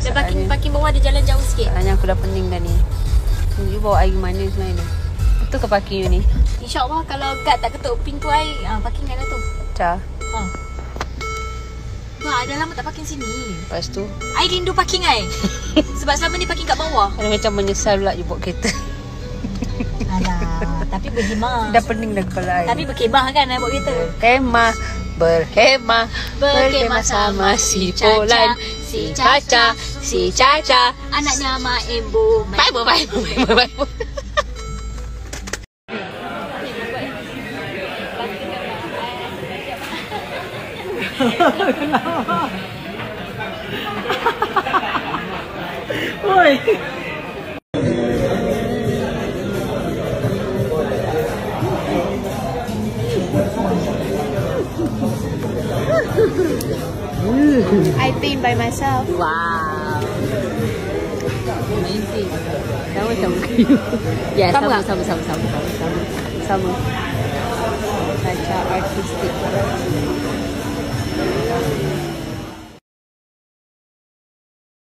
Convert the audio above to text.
Dan parking bawah ada jalan jauh sikit. Soalnya aku dah pening dah ni. You bawa air mana sebenarnya ni? Betul ke parking you ni? InsyaAllah kalau guard tak ketuk pintu air, parking kat tu. Cah. Wah, dah lama tak parking sini. Lepas tu I rindu parking I. Sebab selama ni parking kat bawah. ada macam menyesal pula you bawa kereta. Alah, tapi berhemah. Dah pening dah kepala I. Tapi berkemah kan I bawa kereta. Berkemah sama si Polan, si Caca, si Caca, anaknya Mak Embo. Bye. Oi. I paint by myself. Wow. Amazing. Sama-sama kayu. Ya, sama. Sama. Caca artistik.